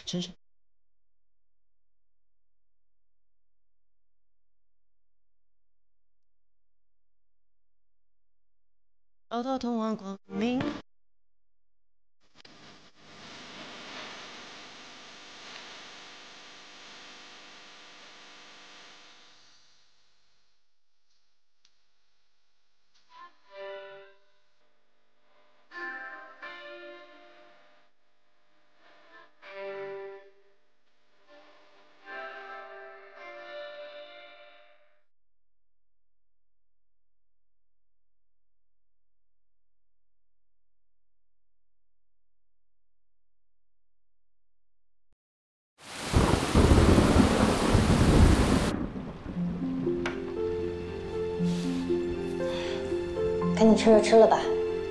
真是。绕道通往光明。 赶紧趁热吃了吧。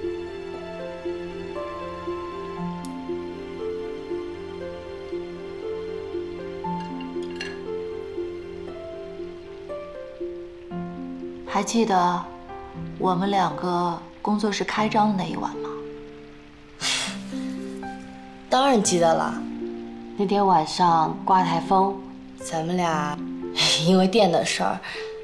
还记得我们两个工作室开张的那一晚吗？ 当然记得了。 那天晚上刮台风， 咱们俩因为店的事儿，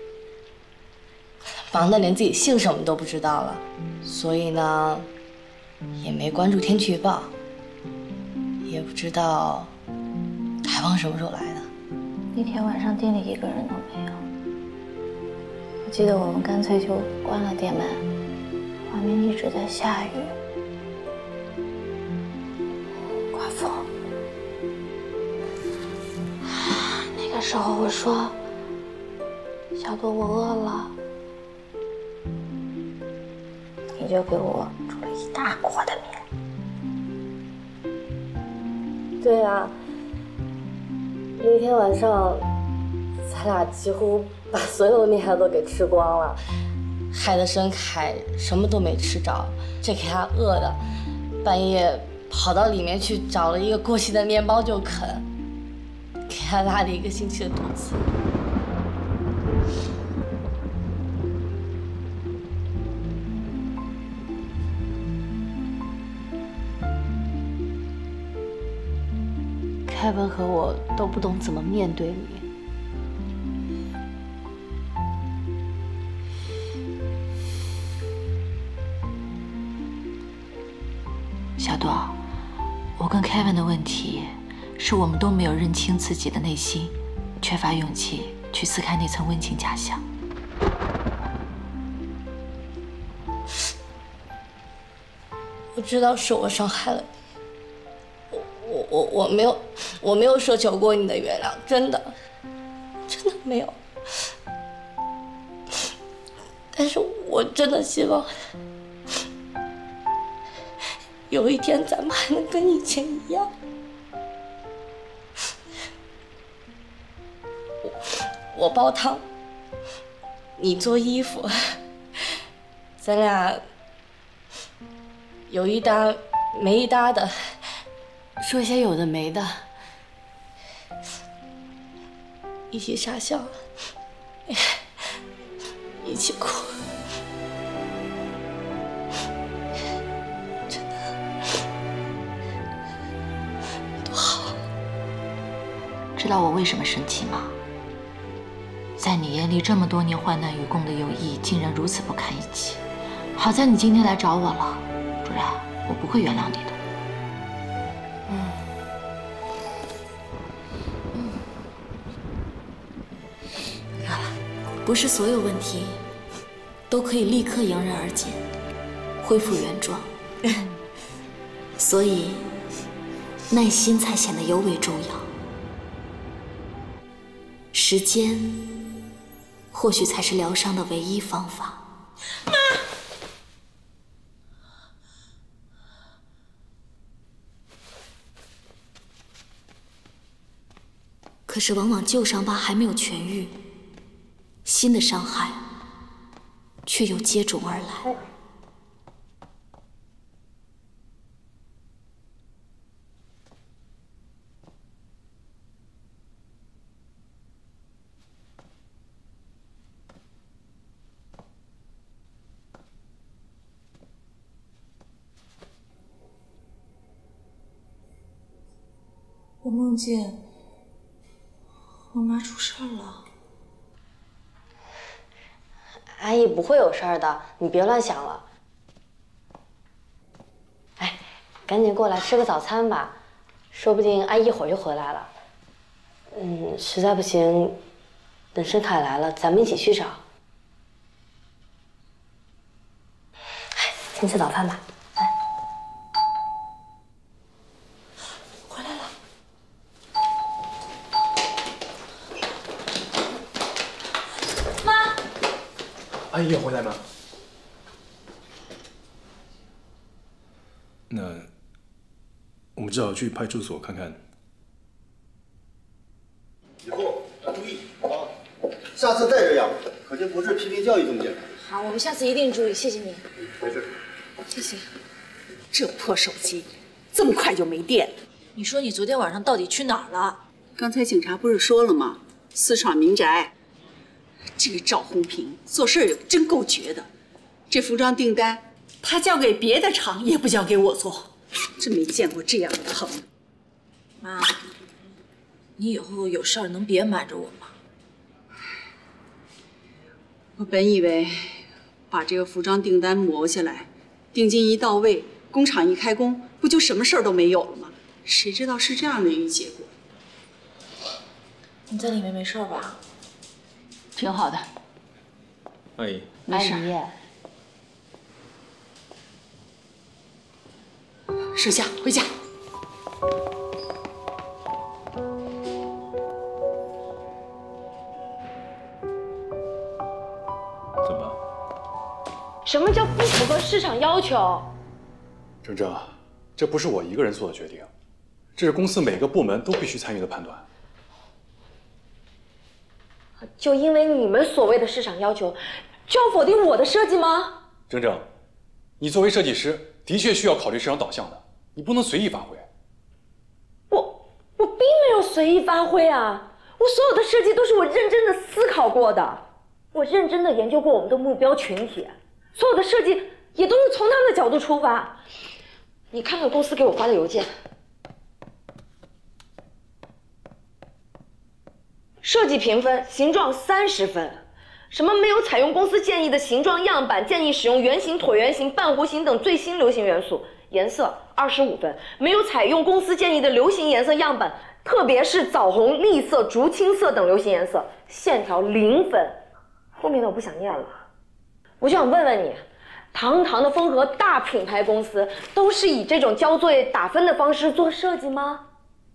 忙得连自己姓什么都不知道了，所以呢，也没关注天气预报，也不知道台风什么时候来的。 那天晚上店里一个人都没有。我记得我们干脆就关了店门，外面一直在下雨，刮风。那个时候我说：“小朵，我饿了。”你就给我煮了一大锅的面。 对啊，那天晚上，咱俩几乎把所有的面都给吃光了，害得申凯什么都没吃着，这给他饿的，半夜跑到里面去找了一个过期的面包就啃，给他拉了一个星期的肚子。 凯文和我都不懂怎么面对你。小朵，我跟 Kevin 的问题是我们都没有认清自己的内心，缺乏勇气去撕开那层温情假象。 我知道是我伤害了你。我没有奢求过你的原谅，真的没有。但是我真的希望有一天咱们还能跟以前一样。我煲汤，你做衣服，咱俩有一搭没一搭的。说些有的没的，一起傻笑，一起哭，真的多好。 知道我为什么生气吗？在你眼里，这么多年患难与共的友谊，竟然如此不堪一击。好在你今天来找我了，不然我不会原谅你的。 不是所有问题都可以立刻迎刃而解，恢复原状，所以耐心才显得尤为重要。时间或许才是疗伤的唯一方法。妈！可是往往旧伤疤还没有痊愈，新的伤害却又接踵而来。 我梦见我妈出事儿了。 阿姨不会有事儿的，你别乱想了。哎，赶紧过来吃个早餐吧，说不定阿姨一会儿就回来了。实在不行，等申凯来了，咱们一起去找。哎，先吃早饭吧。来，回来了。 妈， 阿姨有回来吗？那我们只好去派出所看看。 以后要注意啊，下次再这样，可就不是批评教育这么简单。 好，我们下次一定注意，谢谢你。 没事。 谢谢。 这破手机这么快就没电了。 你说你昨天晚上到底去哪儿了？ 刚才警察不是说了吗？私闯民宅。这个赵红平做事也真够绝的，这服装订单他交给别的厂，也不交给我做，真没见过这样的横。 妈，你以后有事儿能别瞒着我吗？ 我本以为把这个服装订单磨下来，定金一到位，工厂一开工，不就什么事儿都没有了吗？谁知道是这样的一个结果。 你在里面没事吧？ 挺好的。 阿姨， 没事。 收下，回家。 怎么？ 什么叫不符合市场要求？ 郑正，这不是我一个人做的决定，这是公司每个部门都必须参与的判断。 就因为你们所谓的市场要求，就要否定我的设计吗？ 郑正，你作为设计师，的确需要考虑市场导向的，你不能随意发挥。 我并没有随意发挥啊！我所有的设计都是我认真的思考过的，我认真的研究过我们的目标群体，所有的设计也都是从他们的角度出发。你看看公司给我发的邮件。设计评分，形状30分，什么没有采用公司建议的形状样板，建议使用圆形、椭圆形、半弧形等最新流行元素。颜色25分，没有采用公司建议的流行颜色样板，特别是枣红、栗色、竹青色等流行颜色。线条0分，后面的我不想念了。我就想问问你，堂堂的风和大品牌公司，都是以这种交作业打分的方式做设计吗？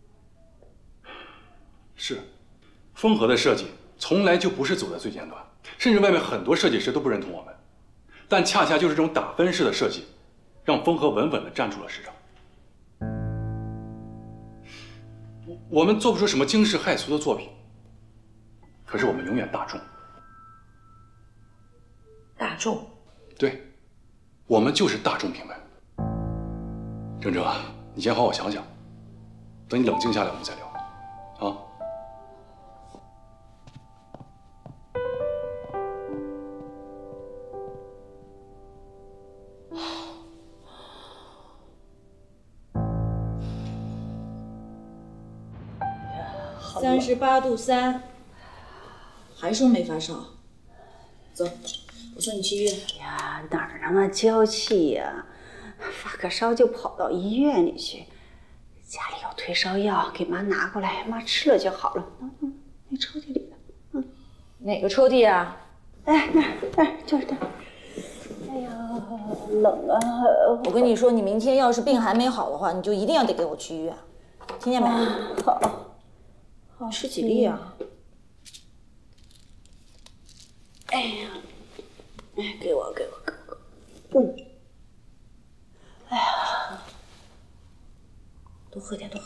是。风和的设计从来就不是走在最尖端，甚至外面很多设计师都不认同我们，但恰恰就是这种打分式的设计，让风和稳稳地站住了市场。我们做不出什么惊世骇俗的作品，可是我们永远大众。 大众？ 对，我们就是大众品牌。郑正，你先好好想想，等你冷静下来我们再聊，啊。 38度3，还说没发烧。走，我送你去医院。 呀，哪儿那么娇气呀？发个烧就跑到医院里去。家里有退烧药，给妈拿过来，妈吃了就好了。那抽屉里的。 哪个抽屉啊？ 哎，那儿就是那儿。哎呀，冷啊！ 我跟你说，你明天要是病还没好的话，你就一定要得给我去医院，听见没？ 好。 吃几粒啊？ 哎呀，哎，给我。哎呀， 多喝点。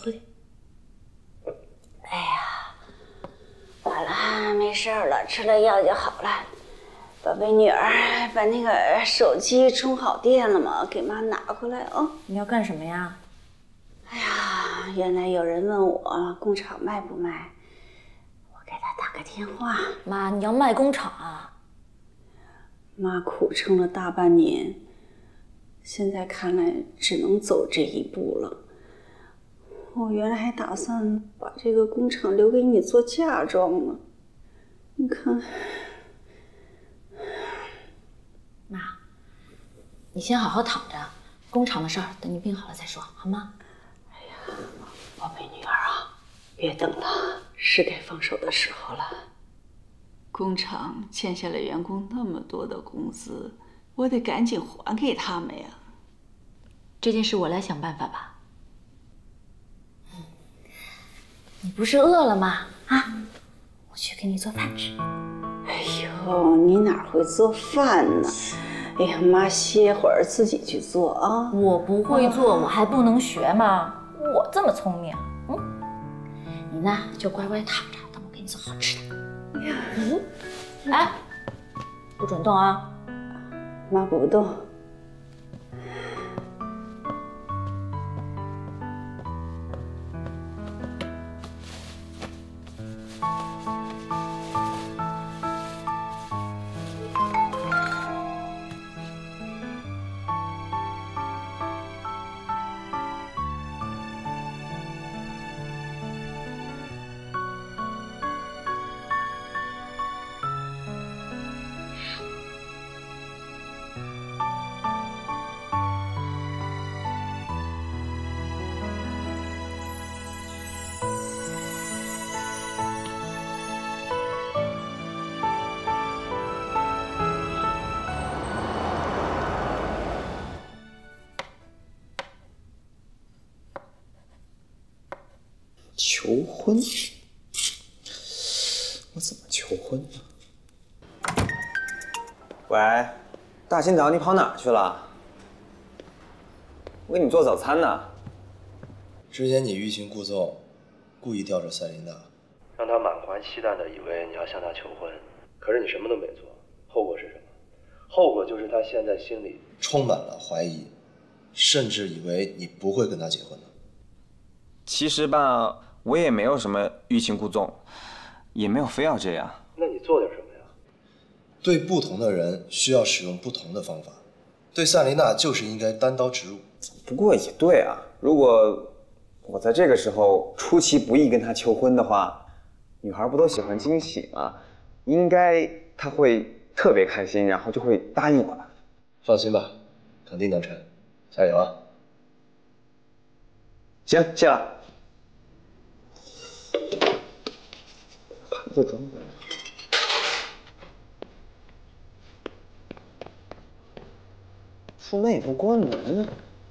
哎呀，好了，没事了，吃了药就好了。宝贝女儿，把那个手机充好电了吗？给妈拿过来啊！ 你要干什么呀？ 哎呀，原来有人问我工厂卖不卖，我给他打个电话。 妈，你要卖工厂啊？ 妈苦撑了大半年，现在看来只能走这一步了。 我原来还打算把这个工厂留给你做嫁妆呢。你看， 妈，你先好好躺着，工厂的事儿等你病好了再说，好吗？ 哎呀，宝贝女儿啊，别等了，是该放手的时候了。工厂欠下了员工那么多的工资，我得赶紧还给他们呀。 这件事我来想办法吧。你不是饿了吗？啊，我去给你做饭吃。 哎呦，你哪会做饭呢？哎呀，妈歇会儿自己去做啊。 我不会做，我还不能学吗？我这么聪明，你呢就乖乖躺着，等我给你做好吃的。哎，不准动啊！ 妈不动。 求婚？我怎么求婚呢？喂，大清早你跑哪儿去了？我给你做早餐呢。 之前你欲擒故纵，故意吊着赛琳娜， 让她满怀期待的以为你要向她求婚，可是你什么都没做，后果是什么？后果就是她现在心里充满了怀疑，甚至以为你不会跟她结婚了。 其实吧，我也没有什么欲擒故纵，也没有非要这样。 那你做点什么呀？ 对不同的人需要使用不同的方法，对赛琳娜就是应该单刀直入。 不过也对啊，如果我在这个时候出其不意跟她求婚的话，女孩不都喜欢惊喜吗？应该她会特别开心，然后就会答应我的。 放心吧，肯定能成，加油啊！ 行，谢了。盘子装的。出门也不关门。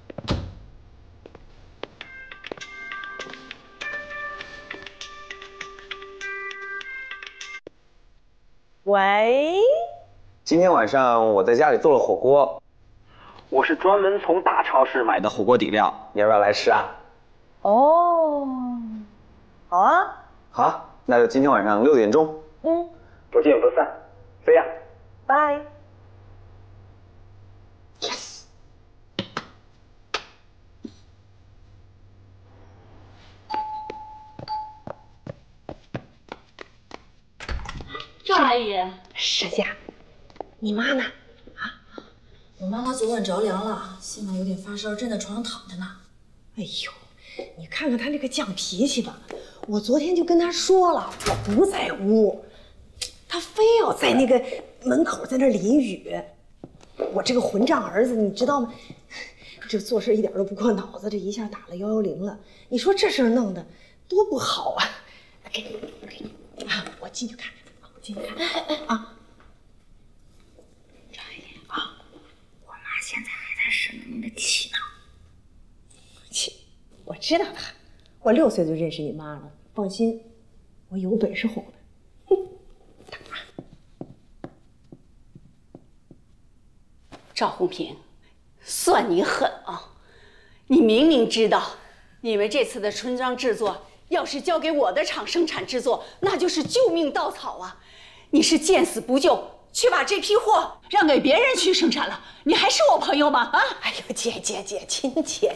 喂， 今天晚上我在家里做了火锅，我是专门从大超市买的火锅底料，你要不要来吃啊？ 哦，好啊， 好，那就今天晚上6点钟，不见不散，飞呀， 拜。 Yes。 赵阿姨， 石佳，你妈呢？ 啊，我妈妈昨晚着凉了，现在有点发烧，正在床上躺着呢。 哎呦，你看看她这个犟脾气吧！我昨天就跟她说了，我不在屋，她非要在那个门口在那淋雨。我这个混账儿子，你知道吗？这做事一点都不过脑子，这一下打了110了。你说这事儿弄得多不好啊！给你啊，我进去看看。进去看啊！ 赵阿姨啊，我妈现在还在生您的气呢。 气，我知道她，我6岁就认识你妈了。放心，我有本事哄她。哼，打。 赵红平，算你狠啊！你明明知道，你们这次的春装制作要是交给我的厂生产制作，那就是救命稻草啊！你是见死不救，却把这批货让给别人去生产了，你还是我朋友吗？啊！ 哎呦，姐，亲姐，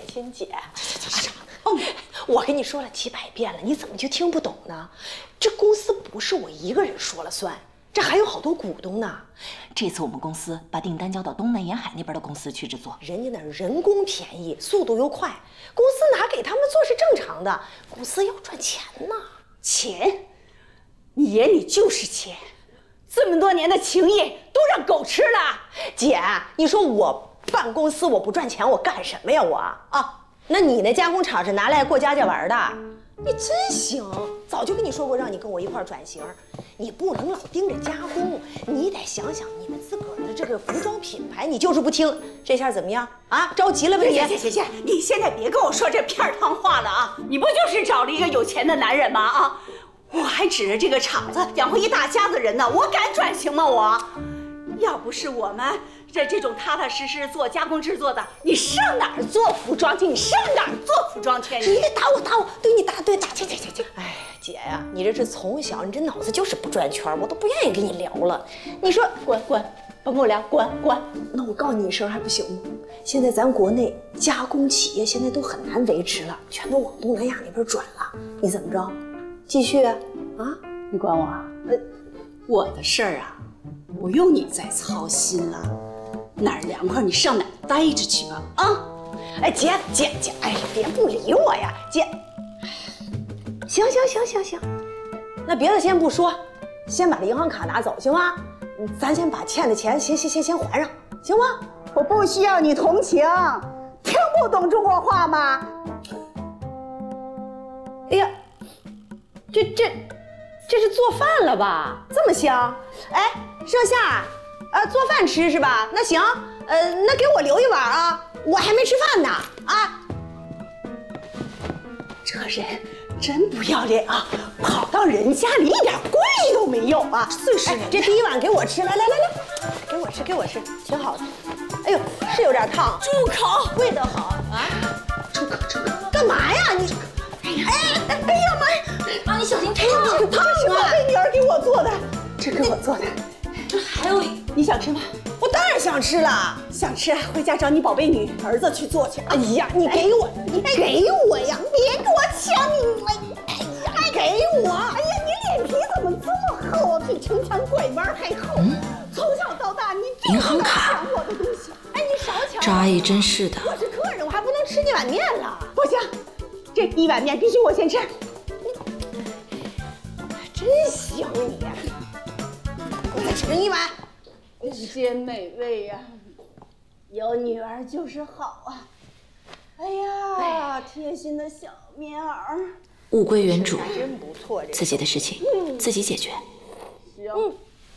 我跟你说了几百遍了，你怎么就听不懂呢？这公司不是我一个人说了算， 这还有好多股东呢。 这次我们公司把订单交到东南沿海那边的公司去制作， 人家那人工便宜，速度又快，公司拿给他们做是正常的。公司要赚钱呐， 钱，你眼里就是钱，这么多年的情谊都让狗吃了。 姐，你说我办公司我不赚钱，我干什么呀我啊？那你那加工厂是拿来过家家玩的？你真行，早就跟你说过让你跟我一块转型，你不能老盯着加工，你得想想你们自个儿的这个服装品牌，你就是不听。这下怎么样啊？着急了吧你？ 行，你现在别跟我说这片儿汤话了啊！你不就是找了一个有钱的男人吗？啊，我还指着这个厂子养活一大家子人呢，我敢转型吗我？要不是我们这种踏踏实实做加工制作的，你上哪儿做服装去？你上哪儿做服装去？ 你打我，对你打。去。哎，姐呀，你这是从小你这脑子就是不转圈，我都不愿意跟你聊了。你说滚，甭跟我聊，滚！那我告诉你一声还不行吗？现在咱国内加工企业现在都很难维持了，全都往东南亚那边转了。你怎么着？继续啊？ 你管我？我的事儿啊，不用你再操心了。哪儿凉快你上哪儿待着去吧啊！ 哎，姐，哎呀，别不理我呀，姐。行，那别的先不说，先把这银行卡拿走，行吗？咱先把欠的钱先还上，行吗？ 我不需要你同情，听不懂中国话吗？ 哎呀，这是做饭了吧？这么香？哎，盛夏。做饭吃是吧？那行，那给我留一碗啊，我还没吃饭呢啊！ 这人真不要脸啊，跑到人家里一点关系都没有啊！ 这第一碗给我吃，来，给我吃，挺好的。哎呦，是有点烫， 住口！ 味道好啊！住口！干嘛呀你？哎呀妈呀！ 妈，你小心烫！ 这个烫啊！ 这女儿给我做的，这给我做的。 这还有一， 你想吃吗？ 我当然想吃了， 想吃回家找你宝贝女儿子去做去。 哎呀，你给我，你给我呀！ 别给我抢你！ 哎呀，给我！ 哎呀，你脸皮怎么这么厚啊？比城墙拐弯还厚。从小到大你就知道抢我的东西。哎，你少抢！ 赵阿姨真是的。 我是客人，我还不能吃这碗面了。 不行，这一碗面必须我先吃。 真行你！我再盛一碗。 人间美味呀，有女儿就是好啊！哎呀，贴心的小棉袄。 物归原主， 真不错， 自己的事情自己解决。 行。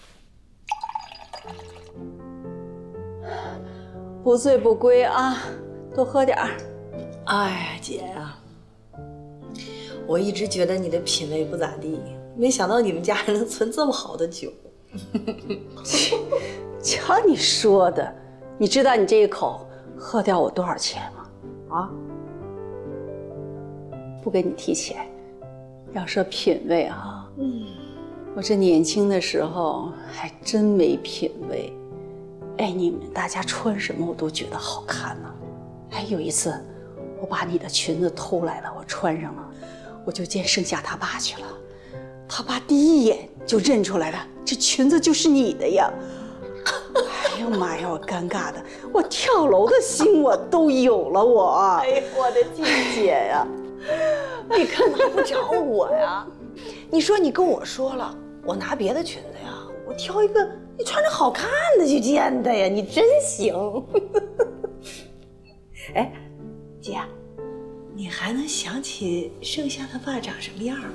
不醉不归啊，多喝点儿。 哎，姐呀，我一直觉得你的品味不咋地，没想到你们家还能存这么好的酒。 瞧你说的，你知道你这一口喝掉我多少钱吗？啊？不跟你提钱，要说品味啊，我这年轻的时候还真没品味。哎，你们大家穿什么我都觉得好看呢。哎，有一次我把你的裙子偷来了，我穿上了，我就见盛夏他爸去了。他爸第一眼就认出来了，这裙子就是你的呀！哎呀妈呀，我尴尬的，我跳楼的心我都有了我。 哎呀，我的静姐呀，你干嘛不找我呀？你说你跟我说了，我拿别的裙子呀，我挑一个你穿着好看的去见他呀，你真行。哎，姐，你还能想起盛夏他爸长什么样吗？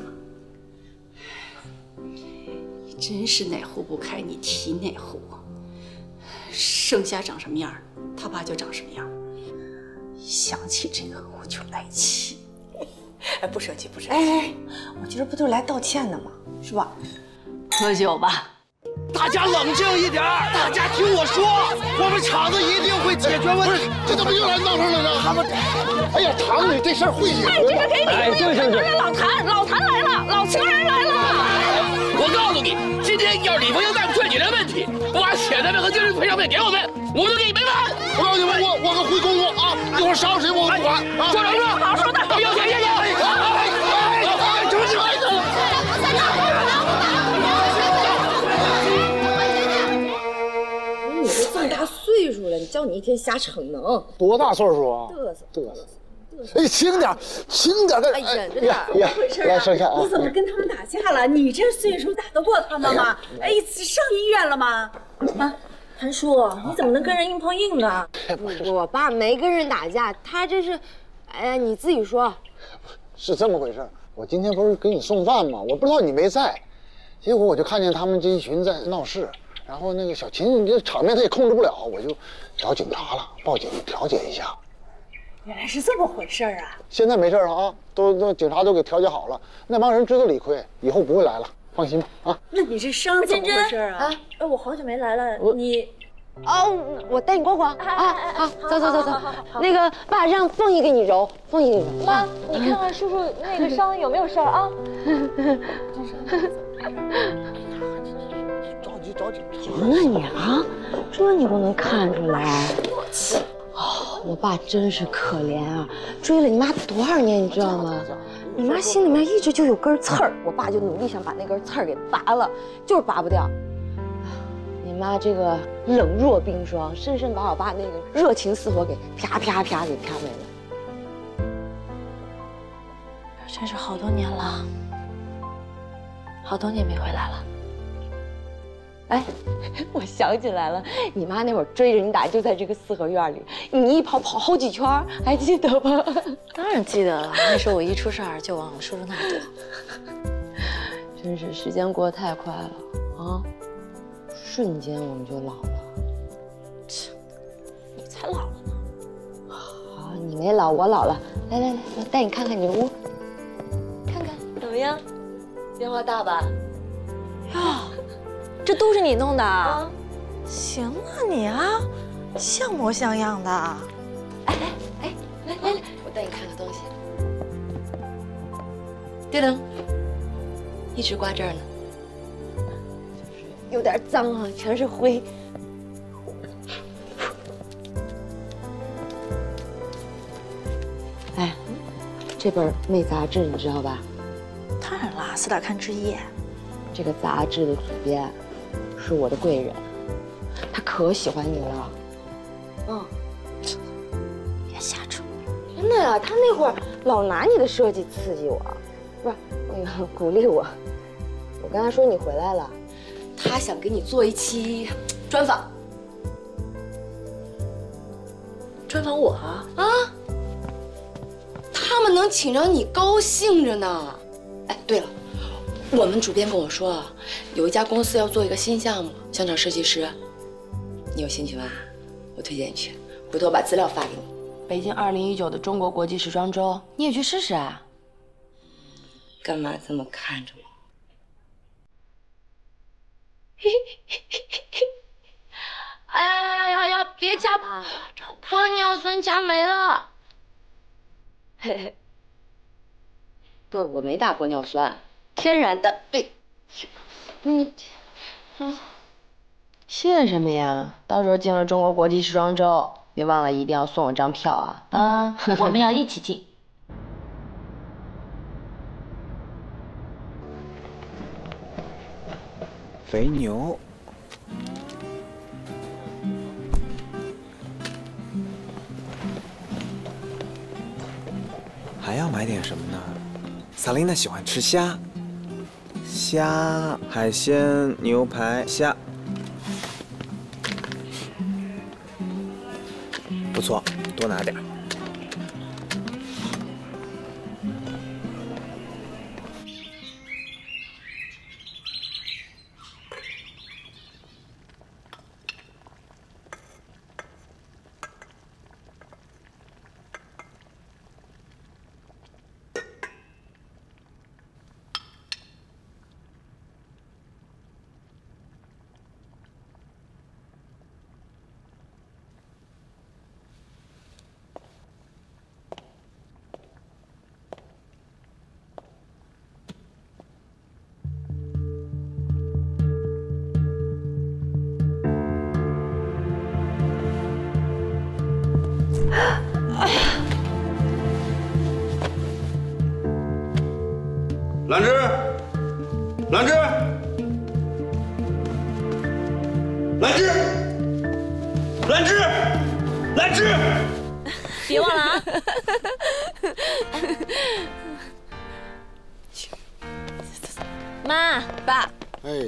真是哪壶不开你提哪壶。盛夏长什么样，他爸就长什么样。一想起这个我就来气。 哎，不生气，不生气。哎，我今儿不就来道歉的吗？是吧？ 喝酒吧。 大家冷静一点，大家听我说，我们厂子一定会解决问题。 这怎么又来闹腾了呢？他们，哎呀，厂里这事儿会解决。 哎，这个给你，行，老谭来了，老情人来了。 我告诉你，今天要是李凤英再不处理这问题，不把潜在费和精神赔偿费给我们，我们就给你没完。 我告诉你们，我可回公公啊，一会儿杀谁我不管啊。 说什么？ 好说的。 要钱要。 什么事？ 你叫你一天瞎逞能。 多大岁数啊？嘚瑟。哎，轻点，轻点！ 哎，忍着点。 怎么回事啊？剩下啊！ 你怎么跟他们打架了？你这岁数打得过他们吗？哎，上医院了吗？ 啊，谭叔，你怎么能跟人硬碰硬呢？我爸没跟人打架，他这是，哎，你自己说。 是这么回事。我今天不是给你送饭吗？我不知道你没在，结果我就看见他们这一群在闹事，然后那个小秦这场面他也控制不了，我就找警察了，报警调解一下。 原来是这么回事啊！ 现在没事了啊，都警察都给调解好了，那帮人知道理亏，以后不会来了，放心吧啊。 那你这伤怎么回事啊？ 我好久没来了，你。哦，我带你逛逛啊！好，走。那个爸让凤姨给你揉，凤姨给你揉。 妈，你看看叔叔那个伤有没有事儿啊？ 找警察。 行啊你啊，这你都能看出来。哦，我爸真是可怜啊，追了你妈多少年，你知道吗？你妈心里面一直就有根刺儿，我爸就努力想把那根刺儿给拔了，就是拔不掉。你妈这个冷若冰霜，深深把我爸那个热情似火给啪给啪没了。 真是好多年了，好多年没回来了。 哎，我想起来了，你妈那会儿追着你打，就在这个四合院里，你一跑好几圈，还记得吧？ 当然记得了，那时候我一出事儿就忘了叔叔那么多。 真是时间过得太快了啊！瞬间我们就老了。 你才老了呢。 好，你没老，我老了。来，我带你看看你的屋，看看怎么样？变化大吧？ 哟，这都是你弄的啊？行啊你啊，像模像样的。 来，我带你看看东西。叮噔，一直挂这儿呢。有点脏啊，全是灰。哎，这本《妹杂志》你知道吧？ 当然啦，4点看之一。 这个杂志的主编是我的贵人，他可喜欢你了。 别瞎扯。 真的呀，他那会儿老拿你的设计刺激我，不是那个鼓励我。我跟他说你回来了。他想给你做一期专访， 专访我啊？ 他们能请着你，高兴着呢。哎，对了，我们主编跟我说，有一家公司要做一个新项目，想找设计师，你有兴趣吗？我推荐你去，回头把资料发给你。北京2019的中国国际时装周，你也去试试啊？干嘛这么看着我？ 哎呀，别夹！玻尿酸夹没了。 嘿嘿，不，我没打玻尿酸，天然的。对，谢什么呀？到时候进了中国国际时装周，别忘了一定要送我张票啊！ 啊，我们要一起进。 肥牛。还要买点什么呢？萨琳娜喜欢吃虾，海鲜、牛排、虾，不错，多拿点。 兰芝，兰芝，兰芝， 兰芝，兰芝， 别忘了啊！妈， 爸， 哎，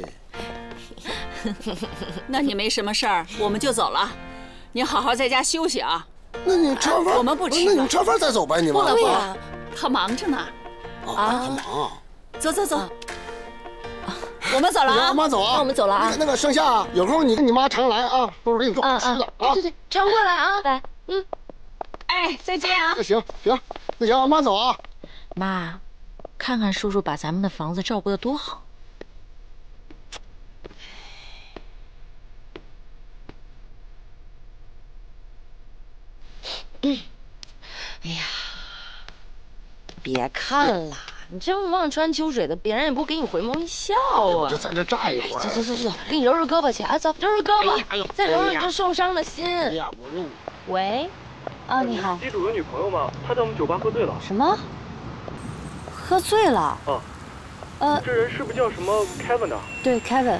那你没什么事儿，我们就走了。你好好在家休息啊。 那你吃完饭， 我们不吃了。 那你们吃完饭再走呗，你们。 不了，他忙着呢。 他忙。 走走走。我们走了啊！ 妈走啊！ 那我们走了啊！ 那个剩下有空你跟你妈常来啊，叔叔给你做好吃的啊！ 对，常过来啊！来， 哎，再见啊！ 行，那行，妈走啊！ 妈，看看叔叔把咱们的房子照顾得多好。 哎呀，别看了。你这么望穿秋水的，别人也不给你回眸一笑啊！ 就在这站一会儿。 走，给你揉揉胳膊去啊！走，揉揉胳膊，再揉揉你这受伤的心。 哎呀，不用。 喂，啊，你好。 机主有女朋友吗？他在我们酒吧喝醉了。 什么？喝醉了？ 这人是不是叫什么 Kevin 的？ 对 ，Kevin。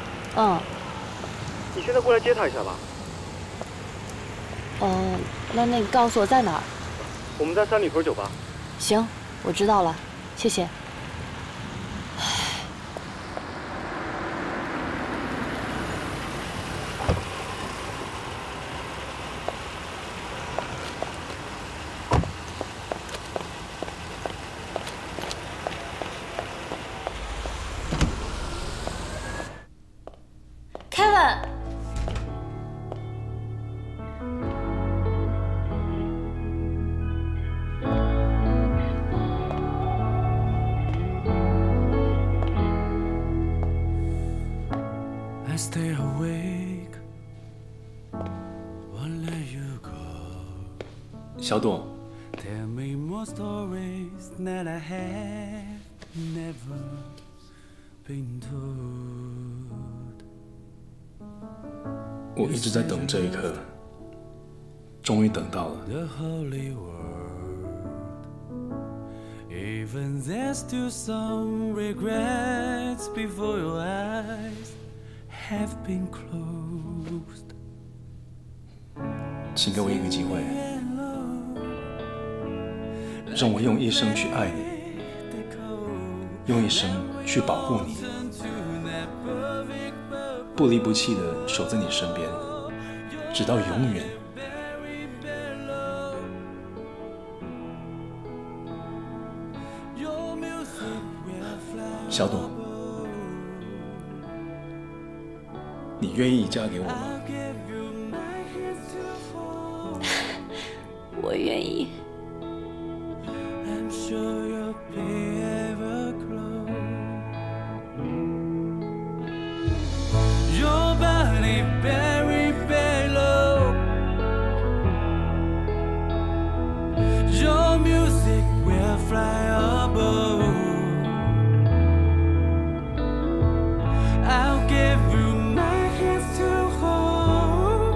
你现在过来接他一下吧。 那你告诉我在哪儿？ 我们在三里屯酒吧。 行，我知道了，谢谢。Kevin。 Stay awake, won't let you go. 小董 Tell me more stories that I have never been told. 我一直在等这一刻，终于等到了。 The holy word, even there's still some regrets before your eyes have been closed. 请给我一个机会，让我用一生去爱你，用一生去保护你，不离不弃的守在你身边，直到永远。小董，你愿意嫁给我吗？ 我愿意。 I'm sure you'll be ever close. Your body very, very low. Your music will fly above. I'll give you my hands to hold.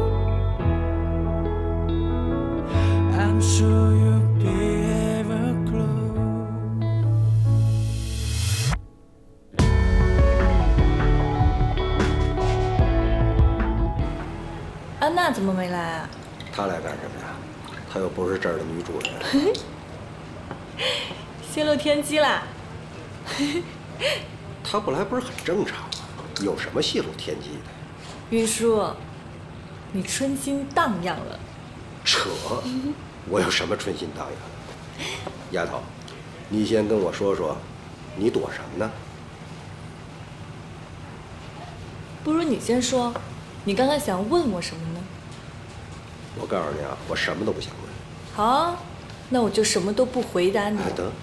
I'm sure you'll be ever close. 安娜怎么没来啊？ 她来干什么呀？她又不是这儿的女主人。 泄露天机啦！ 她不来不是很正常吗？有什么泄露天机的？ 云舒，你春心荡漾了。 扯！我有什么春心荡漾？丫头，你先跟我说说，你躲什么呢？ 不如你先说，你刚才想问我什么呢？ 我告诉你啊，我什么都不想问。 好啊，那我就什么都不回答你。 得。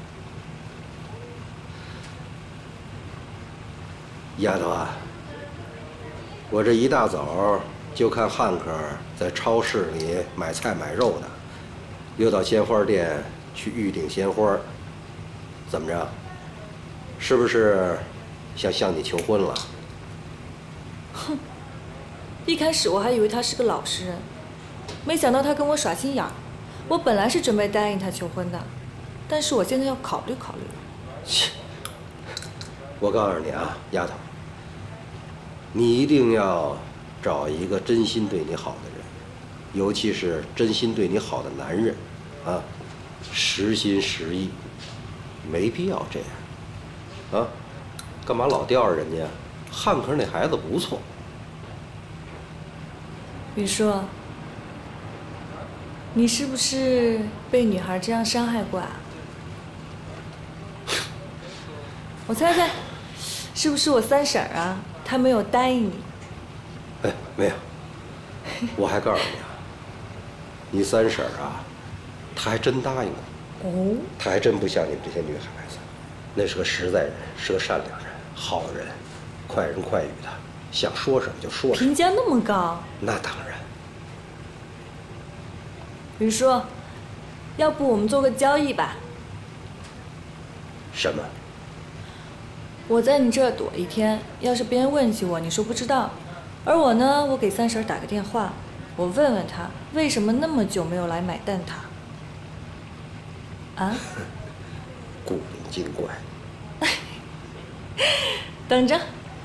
丫头啊，我这一大早就看汉克在超市里买菜买肉呢，又到鲜花店去预定鲜花，怎么着？是不是想向你求婚了？ 哼，一开始我还以为他是个老实人，没想到他跟我耍心眼儿。我本来是准备答应他求婚的，但是我现在要考虑考虑了。 切！我告诉你啊，丫头，你一定要找一个真心对你好的人，尤其是真心对你好的男人，啊，实心实意，没必要这样，啊，干嘛老吊着人家？汉克那孩子不错。 雨叔，你是不是被女孩这样伤害过啊？我猜猜，是不是我三婶啊？她没有答应你。 哎，没有。我还告诉你啊，你三婶啊，她还真答应过。 哦。 她还真不像你们这些女孩子，那是个实在人，是个善良人，好人，快人快语的，想说什么就说什么。 评价那么高？ 那当然。 雨叔，要不我们做个交易吧？ 什么？ 我在你这儿躲一天，要是别人问起我，你说不知道。而我呢，我给三婶打个电话，我问问她为什么那么久没有来买蛋挞。啊？ 古灵精怪。 等着。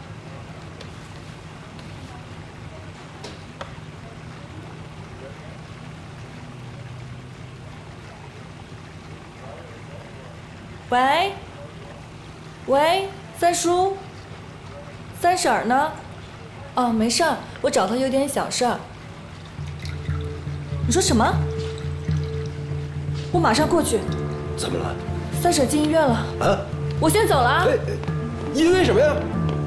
喂，喂，三叔，三婶儿呢？哦，没事儿，我找她有点小事儿。你说什么？我马上过去。 怎么了？ 三婶进医院了。 啊？ 我先走了啊。 因为什么呀？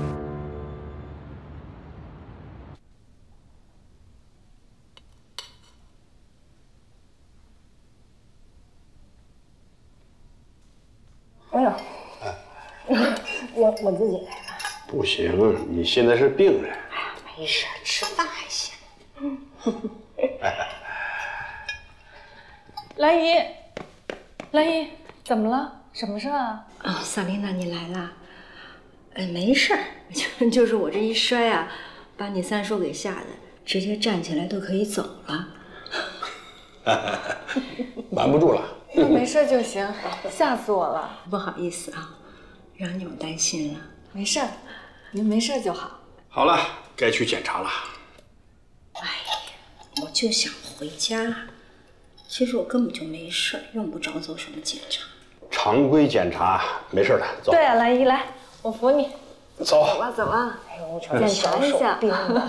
哎呦，我自己来吧。 不行，你现在是病人。 哎呀，没事，吃饭还行。 兰姨，兰姨，怎么了？什么事啊？ 哦，萨琳娜，你来了。没事儿，就是我这一摔啊，把你三叔给吓得直接站起来都可以走了。 瞒不住了。 那没事就行，吓死我了。 不好意思啊，让你们担心了。 没事，您没事就好。 好了，该去检查了。 哎呀，我就想回家。其实我根本就没事，用不着做什么检查。 常规检查，没事的，走。 对啊，兰姨来，我扶你。 走。 走吧，走吧。 哎呦，检查一下。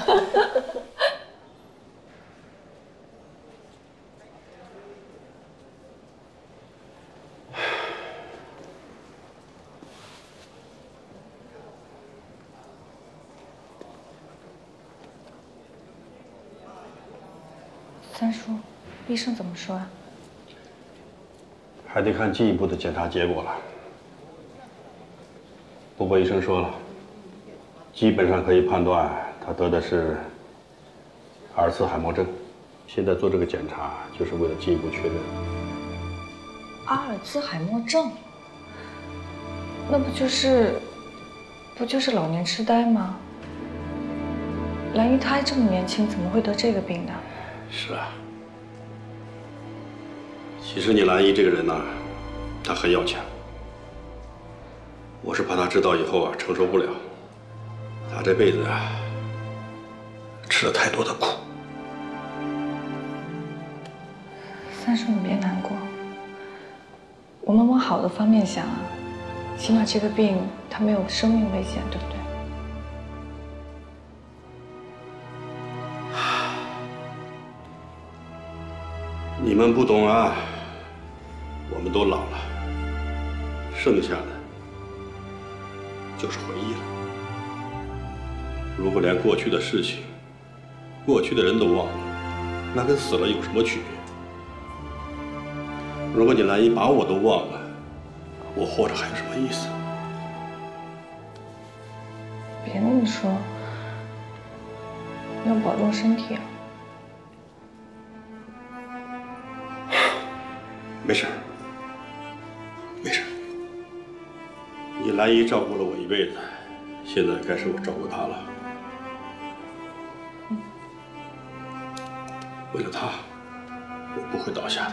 三叔，医生怎么说啊？ 还得看进一步的检查结果了。不过医生说了，基本上可以判断他得的是阿尔茨海默症。现在做这个检查，就是为了进一步确认。 阿尔茨海默症？那不就是老年痴呆吗？兰姨她还这么年轻，怎么会得这个病呢？ 是啊，其实你兰姨这个人呢，她很要强。我是怕她知道以后啊承受不了，她这辈子啊吃了太多的苦。 三叔，你别难过，我们往好的方面想啊，起码这个病它没有生命危险，对不对？ 你们不懂啊，我们都老了，剩下的就是回忆了。如果连过去的事情、过去的人都忘了，那跟死了有什么区别？如果你兰姨把我都忘了，我活着还有什么意思？ 别那么说，要保重身体啊。 没事，没事。你兰姨照顾了我一辈子，现在该是我照顾她了。为了她，我不会倒下的。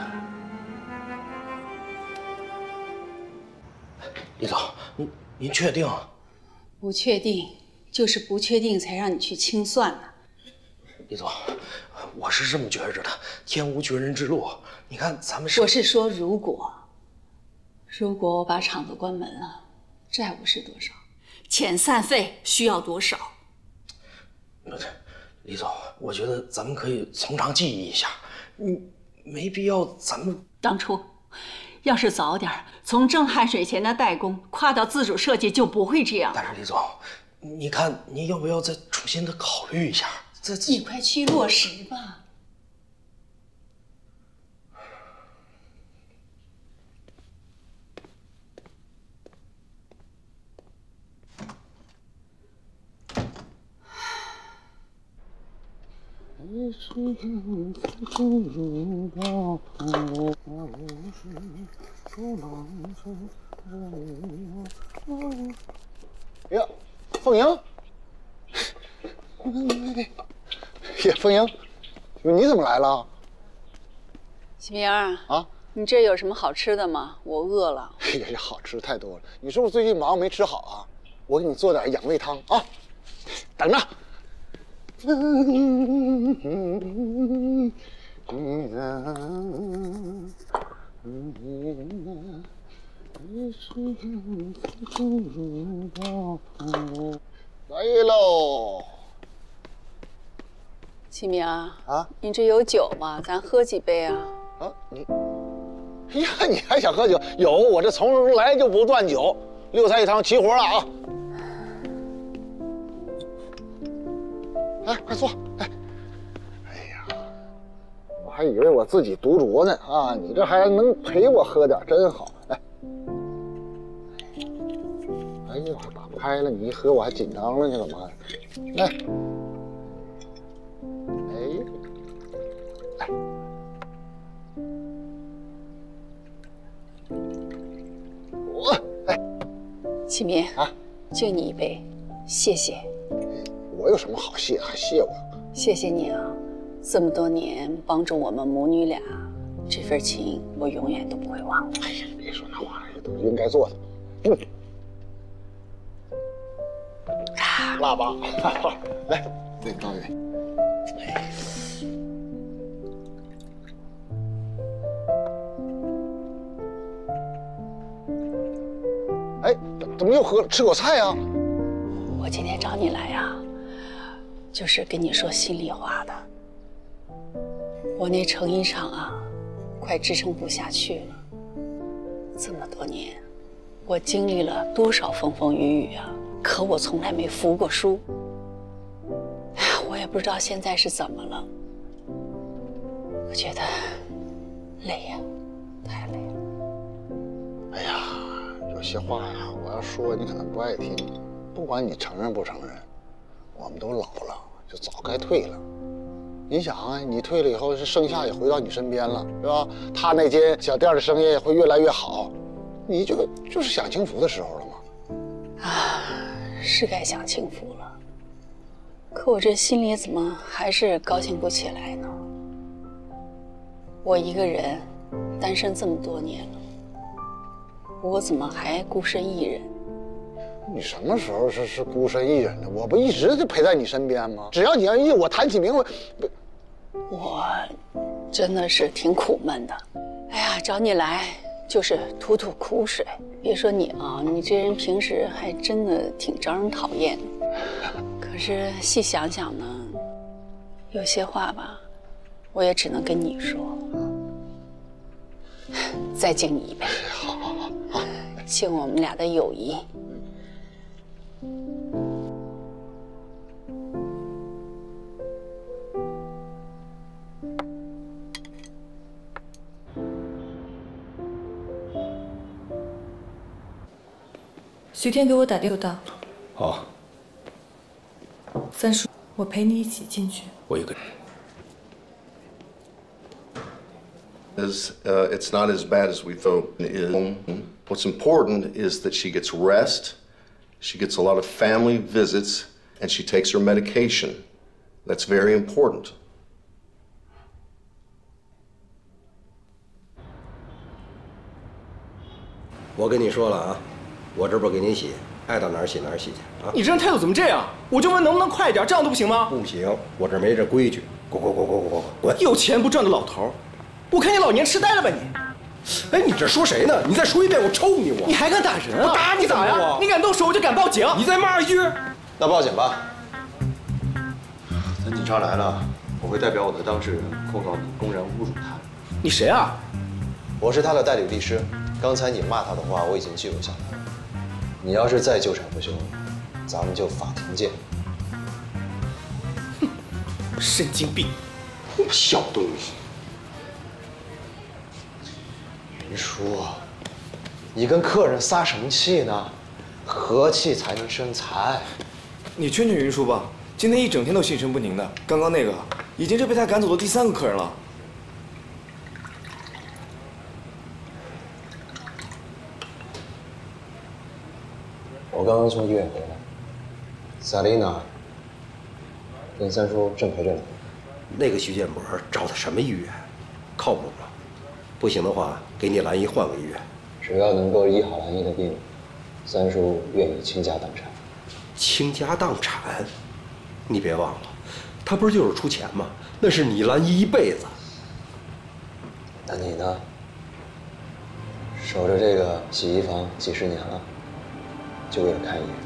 李总，您确定？ 不确定，就是不确定才让你去清算呢。 李总，我是这么觉着的，天无绝人之路。你看咱们是…… 我是说，如果我把厂子关门了，债务是多少？遣散费需要多少？ 李总，我觉得咱们可以从长计议一下，没必要咱们当初要是早点从挣汗水钱的代工跨到自主设计，就不会这样。 但是李总，你看您要不要再重新的考虑一下？ 你快去落实吧。 呀，凤英，呀，凤英，你怎么来了？ 喜明儿啊，你这有什么好吃的吗？我饿了。 哎呀，好吃太多了。你是不是最近忙没吃好啊？我给你做点养胃汤啊，等着。来喽！ 启明啊，你这有酒吗？咱喝几杯啊？ 啊，哎呀，你还想喝酒？有，我这从来就不断酒，六菜一汤齐活了啊！来，快坐！来，哎呀，我还以为我自己独酌呢啊！你这还能陪我喝点，真好。来，哎呀，我打不开了，你一喝我还紧张了，你怎么？来，哎，我哎， 启明啊，就你一杯，谢谢。 我有什么好谢？还谢我？ 谢谢你啊，这么多年帮助我们母女俩，这份情我永远都不会忘的。 哎呀，别说那话，这都是应该做的。辣吧？来，这个倒一杯。哎，怎么又喝了？吃口菜呀？ 我今天找你来呀，就是跟你说心里话的。我那成衣厂啊，快支撑不下去了。这么多年，我经历了多少风风雨雨啊！可我从来没服过输。哎呀，我也不知道现在是怎么了。我觉得累呀，太累了。 哎呀，有些话呀，我要说你可能不爱听。不管你承认不承认，我们都老了，就早该退了。你想啊，你退了以后，是盛夏也回到你身边了，是吧？他那间小店的生意也会越来越好，你就是享清福的时候了嘛。 啊，是该享清福了。可我这心里怎么还是高兴不起来呢？我一个人单身这么多年了，我怎么还孤身一人？ 你什么时候是孤身一人的？我不一直就陪在你身边吗？只要你愿意，我谈起名来， 我真的是挺苦闷的。哎呀，找你来就是吐吐苦水。别说你啊，你这人平时还真的挺招人讨厌的。可是细想想呢，有些话吧，我也只能跟你说。再敬你一杯， 好， 敬我们俩的友谊。 徐天给我打电话。 好。 三叔，我陪你一起进去。 我一个人。 It's not as bad as we thought it is. What's important is that she gets rest, she gets a lot of family visits, and she takes her medication. That's very important. 我跟你说了啊， 我这不给您洗，爱到哪儿洗哪儿洗去啊！ 你这人态度怎么这样？我就问能不能快点，这样都不行吗？ 不行，我这没这规矩。滚！ 有钱不赚的老头，我看你老年痴呆了吧你！ 哎，你这说谁呢？你再说一遍，我抽你！ 你还敢打人啊？ 我打你咋呀？你敢动手，我就敢报警。 你再骂一句， 那报警吧。等警察来了，我会代表我的当事人控告你公然侮辱他。 你谁啊？ 我是他的代理律师。刚才你骂他的话，我已经记录下来了。你要是再纠缠不休，咱们就法庭见。 哼，神经病， 小东西。云舒，你跟客人撒什么气呢？和气才能生财。 你劝劝云舒吧，今天一整天都心神不宁的。刚刚那个已经是被他赶走的第3个客人了。 我刚刚从医院回来，萨丽娜跟三叔正陪着呢。 那个徐建博找的什么医院？靠谱吗？不行的话，给你兰姨换个医院。 只要能够医好兰姨的病，三叔愿意倾家荡产。 倾家荡产？你别忘了，他不是就是出钱吗？那是你兰姨一辈子。 那你呢？守着这个洗衣房几10年了，就为了看一眼。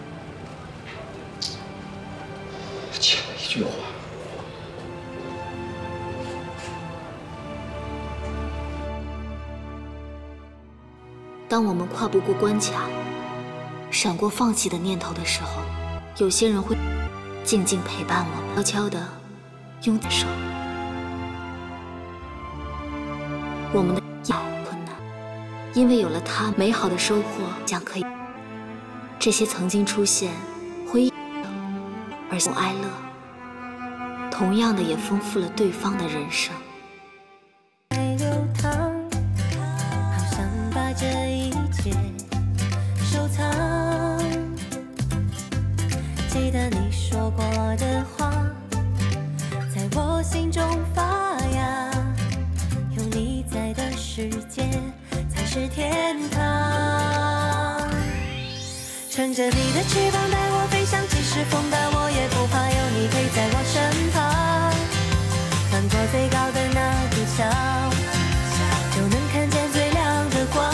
欠了一句话。 当我们跨不过关卡，闪过放弃的念头的时候，有些人会静静陪伴我们，悄悄地拥手。我们的困难，因为有了他，美好的收获将可以。这些曾经出现回忆，而且哀乐，同样的也丰富了对方的人生。 这一切收藏，记得你说过的话，在我心中发芽。有你在的世界才是天堂。乘着你的翅膀带我飞翔，即使风大我也不怕，有你陪在我身旁。翻过最高的那堵墙，就能看见最亮的光。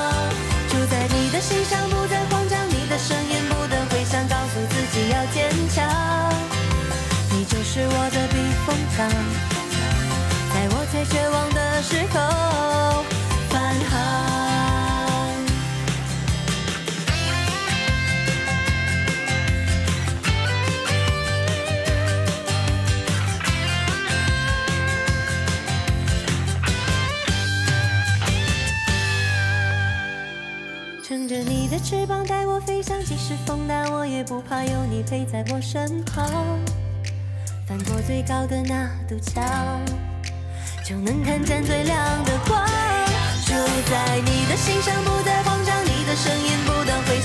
心上不再慌张，你的声音不等回响，告诉自己要坚强。你就是我的避风港，在我最绝望的时候返航。乘着你的翅膀带我飞翔，即使风大我也不怕，有你陪在我身旁。翻过最高的那堵墙，就能看见最亮的光。住在你的心上不再慌张，你的声音不断回